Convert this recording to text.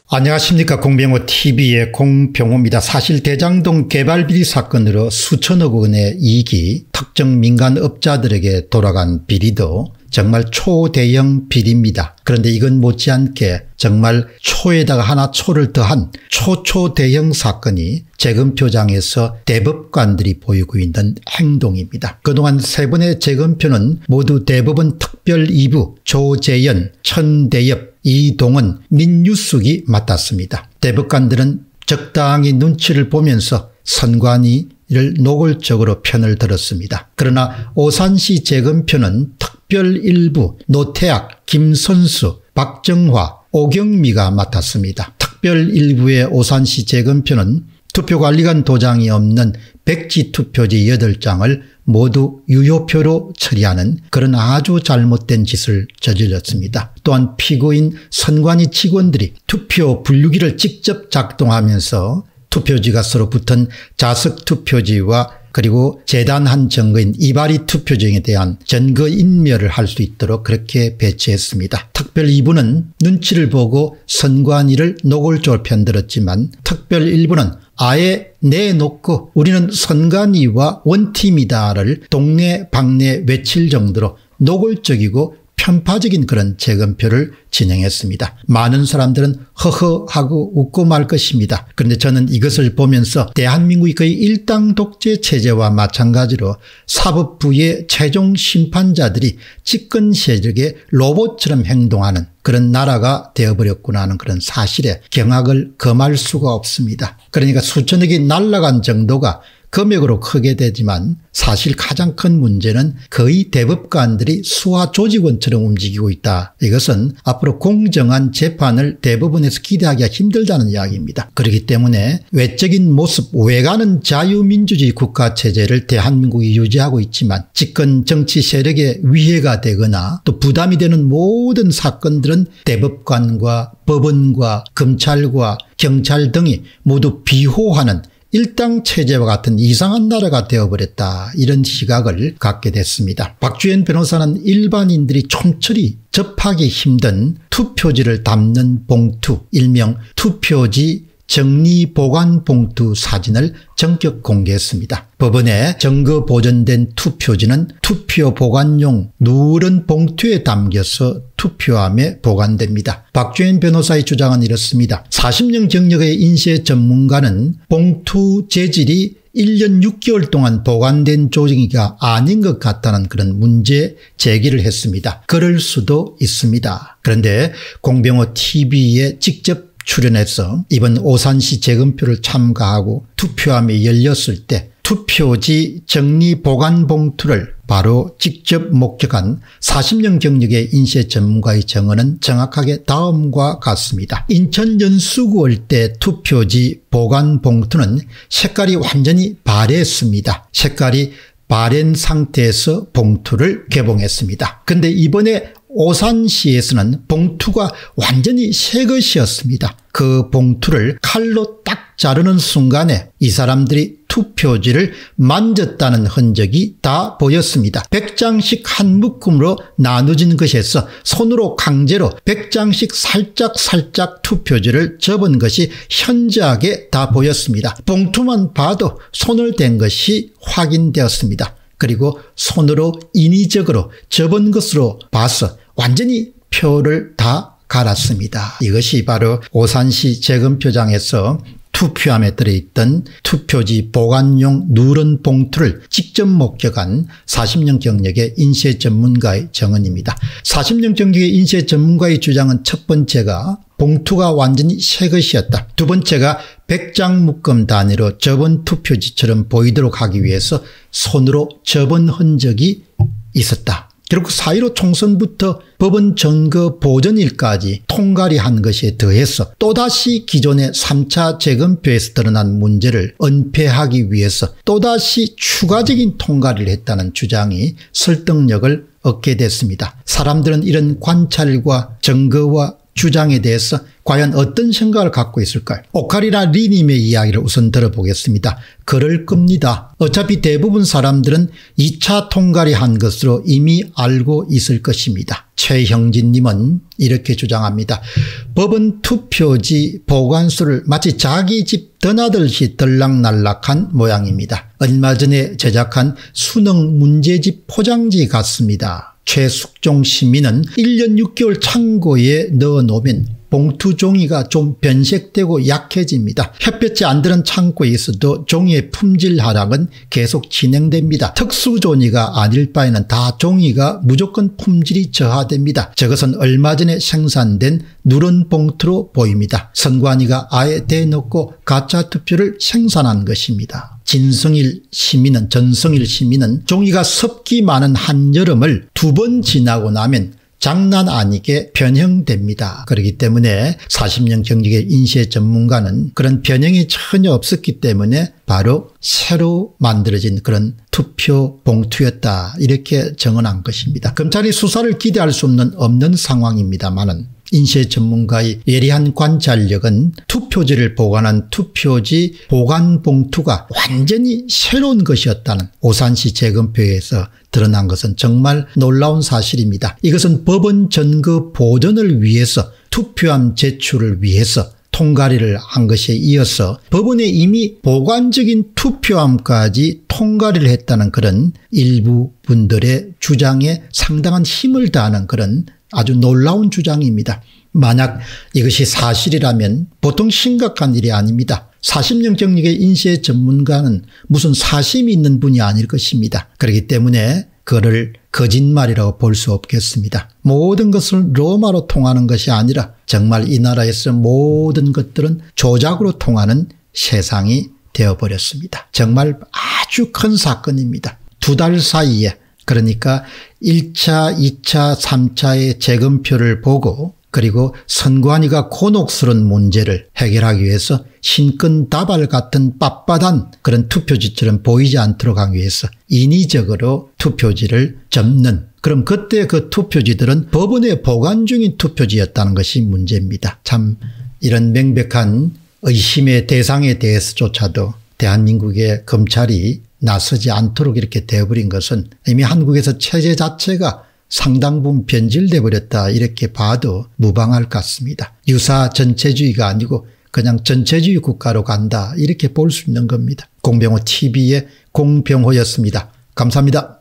안녕하십니까. 공병호TV의 공병호입니다. 사실 대장동 개발비리 사건으로 수천억 원의 이익이 특정 민간업자들에게 돌아간 비리도 정말 초대형 비리입니다. 그런데 이건 못지않게 정말 초에다가 하나 초를 더한 초초대형 사건이 재검표장에서 대법관들이 보이고 있는 행동입니다. 그동안 세 번의 재검표는 모두 대법원 특별 2부 조재현, 천대엽, 이동은, 민유숙이 맡았습니다. 대법관들은 적당히 눈치를 보면서 선관위를 노골적으로 편을 들었습니다. 그러나 오산시 재검표는 특별 1부 노태악, 김선수, 박정화, 오경미가 맡았습니다. 특별 1부의 오산시 재검표는 투표관리관 도장이 없는 백지 투표지 8장을 모두 유효표로 처리하는 그런 아주 잘못된 짓을 저질렀습니다. 또한 피고인 선관위 직원들이 투표 분류기를 직접 작동하면서 투표지가 서로 붙은 자석 투표지와 그리고 재단한 증거인 이발이 투표지에 대한 증거인멸을 할 수 있도록 그렇게 배치했습니다. 특별 2부는 눈치를 보고 선관위를 노골적으로 편들었지만 특별 1부는 아예 내놓고 우리는 선관위와 원팀이다를 동네 방네 외칠 정도로 노골적이고 편파적인 그런 재검표를 진행했습니다. 많은 사람들은 허허하고 웃고 말 것입니다. 그런데 저는 이것을 보면서 대한민국이 거의 일당 독재 체제와 마찬가지로 사법부의 최종 심판자들이 집권 세력의 로봇처럼 행동하는 그런 나라가 되어버렸구나 하는 그런 사실에 경악을 금할 수가 없습니다. 그러니까 수천억이 날아간 정도가 금액으로 크게 되지만 사실 가장 큰 문제는 거의 대법관들이 수하 조직원처럼 움직이고 있다. 이것은 앞으로 공정한 재판을 대법원에서 기대하기가 힘들다는 이야기입니다. 그렇기 때문에 외적인 모습, 외관은 자유민주주의 국가체제를 대한민국이 유지하고 있지만 집권 정치 세력에 위해가 되거나 또 부담이 되는 모든 사건들은 대법관과 법원과 검찰과 경찰 등이 모두 비호하는 일당 체제와 같은 이상한 나라가 되어버렸다. 이런 시각을 갖게 됐습니다. 박주현 변호사는 일반인들이 촌철이 접하기 힘든 투표지를 담는 봉투, 일명 투표지 정리 보관 봉투 사진을 전격 공개했습니다. 법원에 증거 보존된 투표지는 투표 보관용 누런 봉투에 담겨서 투표함에 보관됩니다. 박주현 변호사의 주장은 이렇습니다. 40년 경력의 인쇄 전문가는 봉투 재질이 1년 6개월 동안 보관된 조직이가 아닌 것 같다는 그런 문제 제기를 했습니다. 그럴 수도 있습니다. 그런데 공병호TV에 직접 출연해서 이번 오산시 재검표를 참가하고 투표함이 열렸을 때 투표지 정리 보관 봉투를 바로 직접 목격한 40년 경력의 인쇄 전문가의 증언은 정확하게 다음과 같습니다. 인천 연수구 일대 투표지 보관 봉투는 색깔이 완전히 바랬습니다. 색깔이 바랜 상태에서 봉투를 개봉했습니다. 그런데 이번에 오산시에서는 봉투가 완전히 새 것이었습니다. 그 봉투를 칼로 딱 자르는 순간에 이 사람들이 투표지를 만졌다는 흔적이 다 보였습니다. 100장씩 한 묶음으로 나눠진 것에서 손으로 강제로 100장씩 살짝 투표지를 접은 것이 현저하게 다 보였습니다. 봉투만 봐도 손을 댄 것이 확인되었습니다. 그리고 손으로 인위적으로 접은 것으로 봐서 완전히 표를 다 갈았습니다. 이것이 바로 오산시 재검표장에서 투표함에 들어있던 투표지 보관용 누런 봉투를 직접 목격한 40년 경력의 인쇄 전문가의 증언입니다. 40년 경력의 인쇄 전문가의 주장은 첫 번째가 봉투가 완전히 새 것이었다. 두 번째가 100장 묶음 단위로 접은 투표지처럼 보이도록 하기 위해서 손으로 접은 흔적이 있었다. 그리고 4.15 총선부터 법원 증거 보존일까지 통과리 한 것에 더해서 또다시 기존의 3차 재검표에서 드러난 문제를 은폐하기 위해서 또다시 추가적인 통과리를 했다는 주장이 설득력을 얻게 됐습니다. 사람들은 이런 관찰과 증거와 주장에 대해서 과연 어떤 생각을 갖고 있을까요? 오카리나 리님의 이야기를 우선 들어보겠습니다. 그럴 겁니다. 어차피 대부분 사람들은 2차 통과리 한 것으로 이미 알고 있을 것입니다. 최형진님은 이렇게 주장합니다. 법원 투표지 보관소를 마치 자기 집 드나들듯이 들락날락한 모양입니다. 얼마 전에 제작한 수능 문제집 포장지 같습니다. 최숙종 시민은 1년 6개월 창고에 넣어놓으면 봉투 종이가 좀 변색되고 약해집니다. 햇볕이 안 드는 창고에 있어도 종이의 품질 하락은 계속 진행됩니다. 특수종이가 아닐 바에는 다 종이가 무조건 품질이 저하됩니다. 저것은 얼마 전에 생산된 누런 봉투로 보입니다. 선관위가 아예 대놓고 가짜투표를 생산한 것입니다. 전성일 시민은 종이가 습기 많은 한여름을 2번 지나고 나면 장난 아니게 변형됩니다. 그렇기 때문에 40년 경력의 인쇄 전문가는 그런 변형이 전혀 없었기 때문에 바로 새로 만들어진 그런 투표 봉투였다, 이렇게 정언한 것입니다. 검찰이 수사를 기대할 수 없는 상황입니다만은 인쇄 전문가의 예리한 관찰력은 투표지를 보관한 투표지 보관 봉투가 완전히 새로운 것이었다는 오산시 재검표에서 드러난 것은 정말 놀라운 사실입니다. 이것은 법원 증거 보존을 위해서, 투표함 제출을 위해서 통과리를 한 것에 이어서 법원에 이미 보관적인 투표함까지 통과리를 했다는 그런 일부 분들의 주장에 상당한 힘을 다하는 그런 아주 놀라운 주장입니다. 만약 이것이 사실이라면 보통 심각한 일이 아닙니다. 40년 경력의 인쇄 전문가는 무슨 사심이 있는 분이 아닐 것입니다. 그렇기 때문에 그를 거짓말이라고 볼 수 없겠습니다. 모든 것을 로마로 통하는 것이 아니라 정말 이 나라에서 모든 것들은 조작으로 통하는 세상이 되어버렸습니다. 정말 아주 큰 사건입니다. 2달 사이에, 그러니까 1차, 2차, 3차의 재검표를 보고 그리고 선관위가 곤혹스러운 문제를 해결하기 위해서 신끈다발 같은 빳빳한 그런 투표지처럼 보이지 않도록 하기 위해서 인위적으로 투표지를 접는, 그럼 그때 그 투표지들은 법원에 보관 중인 투표지였다는 것이 문제입니다. 참 이런 명백한 의심의 대상에 대해서조차도 대한민국의 검찰이 나서지 않도록 이렇게 되어버린 것은 이미 한국에서 체제 자체가 상당 부분 변질돼 버렸다, 이렇게 봐도 무방할 것 같습니다. 유사 전체주의가 아니고 그냥 전체주의 국가로 간다, 이렇게 볼 수 있는 겁니다. 공병호 TV의 공병호였습니다. 감사합니다.